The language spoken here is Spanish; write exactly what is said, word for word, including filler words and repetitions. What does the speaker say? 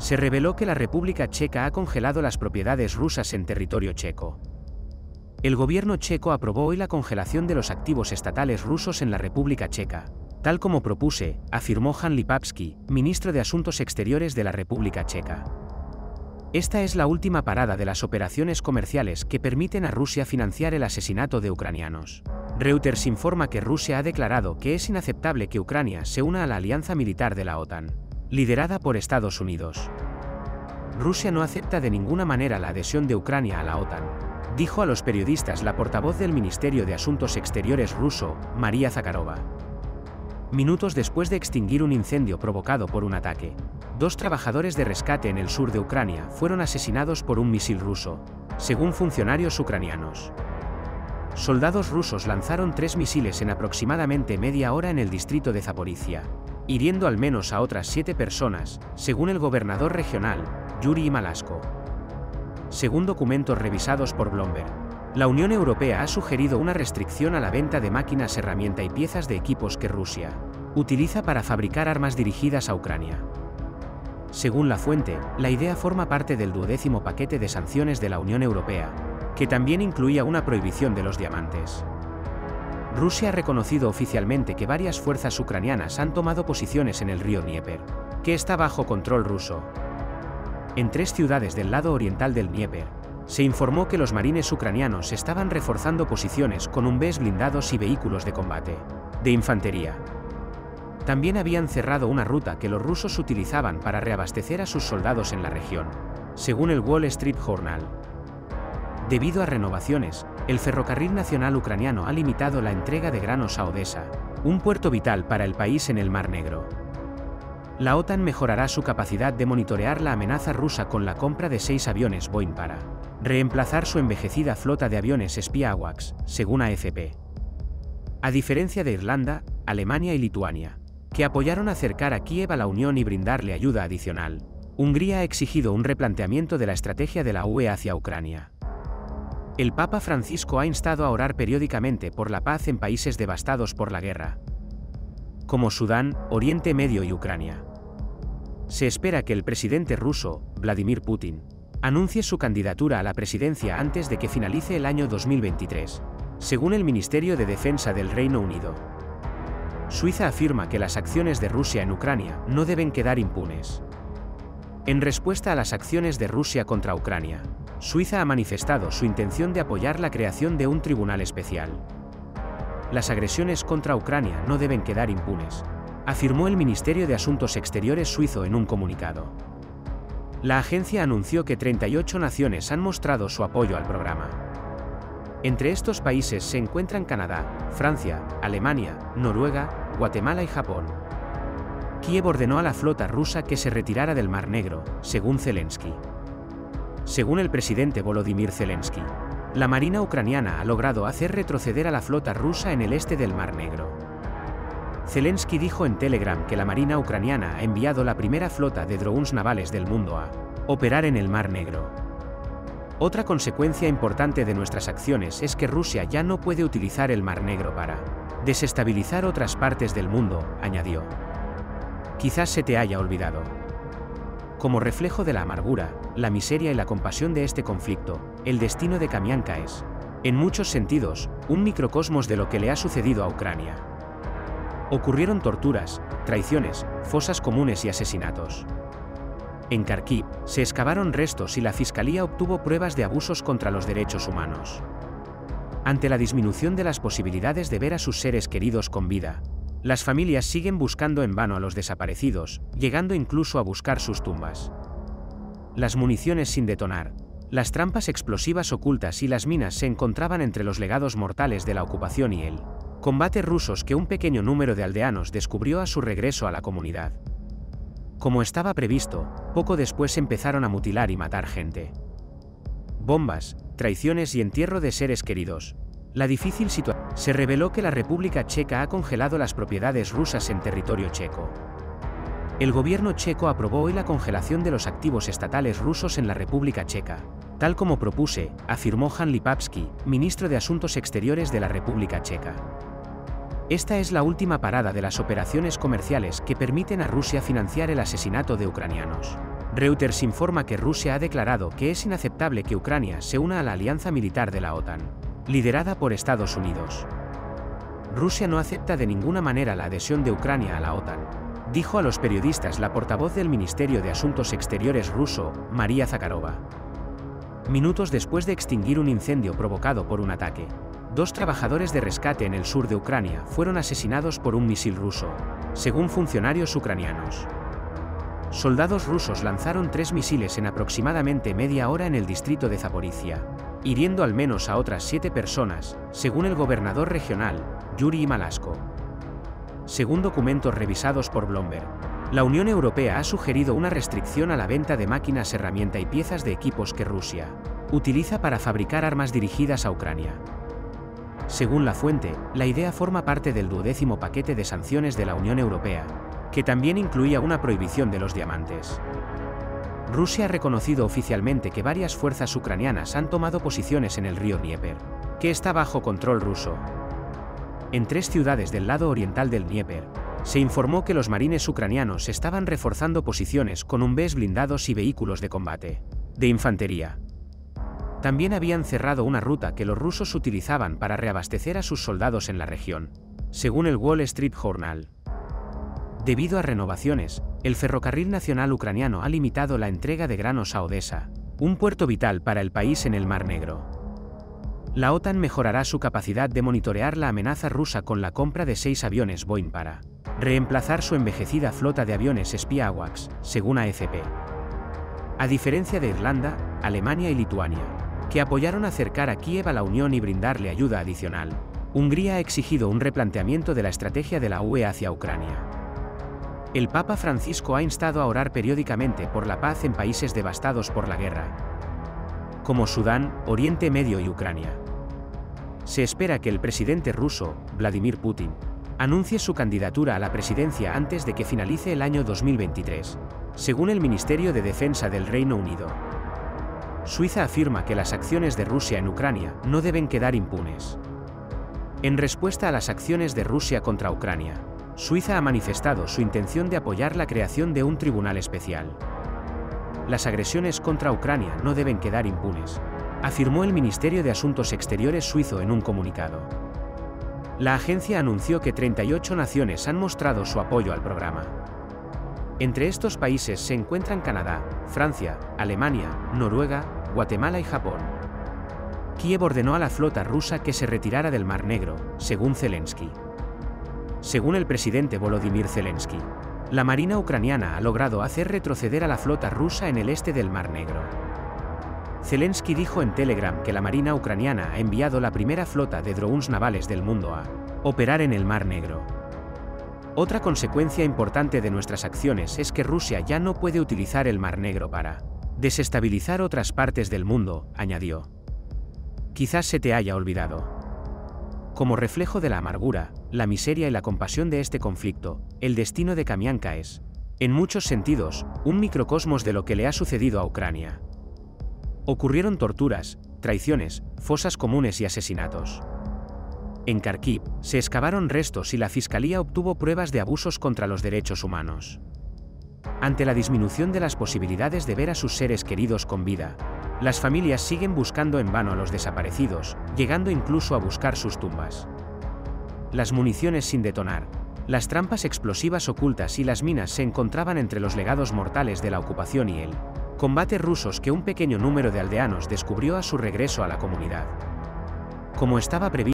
Se reveló que la República Checa ha congelado las propiedades rusas en territorio checo. El gobierno checo aprobó hoy la congelación de los activos estatales rusos en la República Checa, tal como propuse, afirmó Jan Lipavsky, ministro de Asuntos Exteriores de la República Checa. Esta es la última parada de las operaciones comerciales que permiten a Rusia financiar el asesinato de ucranianos. Reuters informa que Rusia ha declarado que es inaceptable que Ucrania se una a la alianza militar de la OTAN, liderada por Estados Unidos. Rusia no acepta de ninguna manera la adhesión de Ucrania a la OTAN, dijo a los periodistas la portavoz del Ministerio de Asuntos Exteriores ruso, María Zakharova. Minutos después de extinguir un incendio provocado por un ataque, dos trabajadores de rescate en el sur de Ucrania fueron asesinados por un misil ruso, según funcionarios ucranianos. Soldados rusos lanzaron tres misiles en aproximadamente media hora en el distrito de Zaporizhia, hiriendo al menos a otras siete personas, según el gobernador regional, Yuri Malasko. Según documentos revisados por Bloomberg, la Unión Europea ha sugerido una restricción a la venta de máquinas herramienta y piezas de equipos que Rusia utiliza para fabricar armas dirigidas a Ucrania. Según la fuente, la idea forma parte del duodécimo paquete de sanciones de la Unión Europea, que también incluía una prohibición de los diamantes. Rusia ha reconocido oficialmente que varias fuerzas ucranianas han tomado posiciones en el río Dnieper, que está bajo control ruso. En tres ciudades del lado oriental del Dnieper, se informó que los marines ucranianos estaban reforzando posiciones con umbés blindados y vehículos de combate, de infantería. También habían cerrado una ruta que los rusos utilizaban para reabastecer a sus soldados en la región, según el Wall Street Journal. Debido a renovaciones, el Ferrocarril Nacional Ucraniano ha limitado la entrega de granos a Odesa, un puerto vital para el país en el Mar Negro. La OTAN mejorará su capacidad de monitorear la amenaza rusa con la compra de seis aviones Boeing para reemplazar su envejecida flota de aviones espía AWACS, según A F P. A diferencia de Irlanda, Alemania y Lituania, que apoyaron acercar a Kiev a la Unión y brindarle ayuda adicional, Hungría ha exigido un replanteamiento de la estrategia de la U E hacia Ucrania. El Papa Francisco ha instado a orar periódicamente por la paz en países devastados por la guerra, como Sudán, Oriente Medio y Ucrania. Se espera que el presidente ruso, Vladimir Putin, anuncie su candidatura a la presidencia antes de que finalice el año dos mil veintitrés, según el Ministerio de Defensa del Reino Unido. Suiza afirma que las acciones de Rusia en Ucrania no deben quedar impunes. En respuesta a las acciones de Rusia contra Ucrania, Suiza ha manifestado su intención de apoyar la creación de un tribunal especial. Las agresiones contra Ucrania no deben quedar impunes, afirmó el Ministerio de Asuntos Exteriores suizo en un comunicado. La agencia anunció que treinta y ocho naciones han mostrado su apoyo al programa. Entre estos países se encuentran Canadá, Francia, Alemania, Noruega, Guatemala y Japón. Kiev ordenó a la flota rusa que se retirara del Mar Negro, según Zelensky. Según el presidente Volodymyr Zelensky, la Marina ucraniana ha logrado hacer retroceder a la flota rusa en el este del Mar Negro. Zelensky dijo en Telegram que la Marina ucraniana ha enviado la primera flota de drones navales del mundo a operar en el Mar Negro. Otra consecuencia importante de nuestras acciones es que Rusia ya no puede utilizar el Mar Negro para desestabilizar otras partes del mundo, añadió. Quizás se te haya olvidado. Como reflejo de la amargura, la miseria y la compasión de este conflicto, el destino de Kamianka es, en muchos sentidos, un microcosmos de lo que le ha sucedido a Ucrania. Ocurrieron torturas, traiciones, fosas comunes y asesinatos. En Kharkiv, se excavaron restos y la Fiscalía obtuvo pruebas de abusos contra los derechos humanos. Ante la disminución de las posibilidades de ver a sus seres queridos con vida, las familias siguen buscando en vano a los desaparecidos, llegando incluso a buscar sus tumbas. Las municiones sin detonar, las trampas explosivas ocultas y las minas se encontraban entre los legados mortales de la ocupación y el combate rusos que un pequeño número de aldeanos descubrió a su regreso a la comunidad. Como estaba previsto, poco después empezaron a mutilar y matar gente. Bombas, traiciones y entierro de seres queridos. La difícil situación. Se reveló que la República Checa ha congelado las propiedades rusas en territorio checo. El gobierno checo aprobó hoy la congelación de los activos estatales rusos en la República Checa, tal como propuse, afirmó Jan Lipavsky, ministro de Asuntos Exteriores de la República Checa. Esta es la última parada de las operaciones comerciales que permiten a Rusia financiar el asesinato de ucranianos. Reuters informa que Rusia ha declarado que es inaceptable que Ucrania se una a la alianza militar de la OTAN, liderada por Estados Unidos. Rusia no acepta de ninguna manera la adhesión de Ucrania a la OTAN, dijo a los periodistas la portavoz del Ministerio de Asuntos Exteriores ruso, María Zakharova. Minutos después de extinguir un incendio provocado por un ataque, dos trabajadores de rescate en el sur de Ucrania fueron asesinados por un misil ruso, según funcionarios ucranianos. Soldados rusos lanzaron tres misiles en aproximadamente media hora en el distrito de Zaporizhia, hiriendo al menos a otras siete personas, según el gobernador regional, Yuri Malasko. Según documentos revisados por Bloomberg, la Unión Europea ha sugerido una restricción a la venta de máquinas, herramienta y piezas de equipos que Rusia utiliza para fabricar armas dirigidas a Ucrania. Según la fuente, la idea forma parte del duodécimo paquete de sanciones de la Unión Europea, que también incluía una prohibición de los diamantes. Rusia ha reconocido oficialmente que varias fuerzas ucranianas han tomado posiciones en el río Dnieper, que está bajo control ruso. En tres ciudades del lado oriental del Dnieper, se informó que los marines ucranianos estaban reforzando posiciones con humvees blindados y vehículos de combate, de infantería. También habían cerrado una ruta que los rusos utilizaban para reabastecer a sus soldados en la región, según el Wall Street Journal. Debido a renovaciones, el Ferrocarril Nacional Ucraniano ha limitado la entrega de granos a Odesa, un puerto vital para el país en el Mar Negro. La OTAN mejorará su capacidad de monitorear la amenaza rusa con la compra de seis aviones Boeing para reemplazar su envejecida flota de aviones espía AWACS, según A F P. A diferencia de Irlanda, Alemania y Lituania, que apoyaron acercar a Kiev a la Unión y brindarle ayuda adicional, Hungría ha exigido un replanteamiento de la estrategia de la U E hacia Ucrania. El Papa Francisco ha instado a orar periódicamente por la paz en países devastados por la guerra, como Sudán, Oriente Medio y Ucrania. Se espera que el presidente ruso, Vladimir Putin, anuncie su candidatura a la presidencia antes de que finalice el año dos mil veintitrés, según el Ministerio de Defensa del Reino Unido. Suiza afirma que las acciones de Rusia en Ucrania no deben quedar impunes. En respuesta a las acciones de Rusia contra Ucrania, Suiza ha manifestado su intención de apoyar la creación de un tribunal especial. Las agresiones contra Ucrania no deben quedar impunes, afirmó el Ministerio de Asuntos Exteriores suizo en un comunicado. La agencia anunció que treinta y ocho naciones han mostrado su apoyo al programa. Entre estos países se encuentran Canadá, Francia, Alemania, Noruega, Guatemala y Japón. Kiev ordenó a la flota rusa que se retirara del Mar Negro, según Zelensky. Según el presidente Volodymyr Zelensky, la Marina ucraniana ha logrado hacer retroceder a la flota rusa en el este del Mar Negro. Zelensky dijo en Telegram que la Marina ucraniana ha enviado la primera flota de drones navales del mundo a operar en el Mar Negro. Otra consecuencia importante de nuestras acciones es que Rusia ya no puede utilizar el Mar Negro para desestabilizar otras partes del mundo, añadió. Quizás se te haya olvidado. Como reflejo de la amargura, la miseria y la compasión de este conflicto, el destino de Kamianka es, en muchos sentidos, un microcosmos de lo que le ha sucedido a Ucrania. Ocurrieron torturas, traiciones, fosas comunes y asesinatos. En Kharkiv, se excavaron restos y la fiscalía obtuvo pruebas de abusos contra los derechos humanos. Ante la disminución de las posibilidades de ver a sus seres queridos con vida, las familias siguen buscando en vano a los desaparecidos, llegando incluso a buscar sus tumbas. Las municiones sin detonar, las trampas explosivas ocultas y las minas se encontraban entre los legados mortales de la ocupación y el combate rusos que un pequeño número de aldeanos descubrió a su regreso a la comunidad. Como estaba previsto,